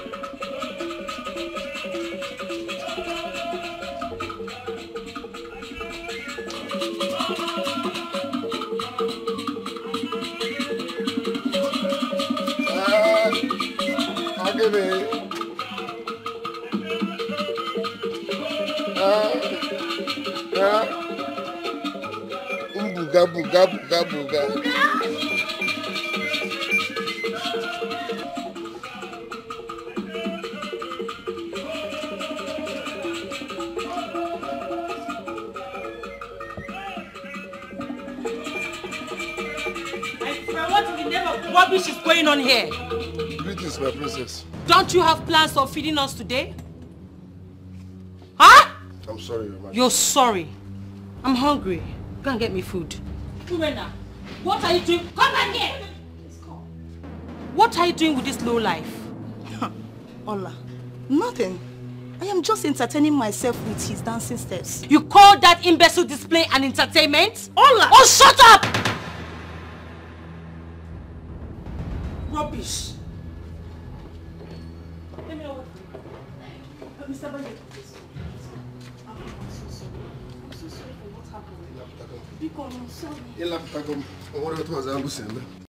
Buga. What in the name of rubbish is going on here? Greetings, my princess. Don't you have plans of feeding us today? Huh? I'm sorry, Your Majesty. You're sorry. I'm hungry. Go and get me food. Urena, what are you doing? Come back here! What are you doing with this low life? Ola, nothing. I am just entertaining myself with his dancing steps. You call that imbecile display an entertainment? Ola! Oh, shut up! Rubbish. Let me know what. Mr. Baye, please. I'm so sorry. I'm so sorry for what happened. Because I'm sorry.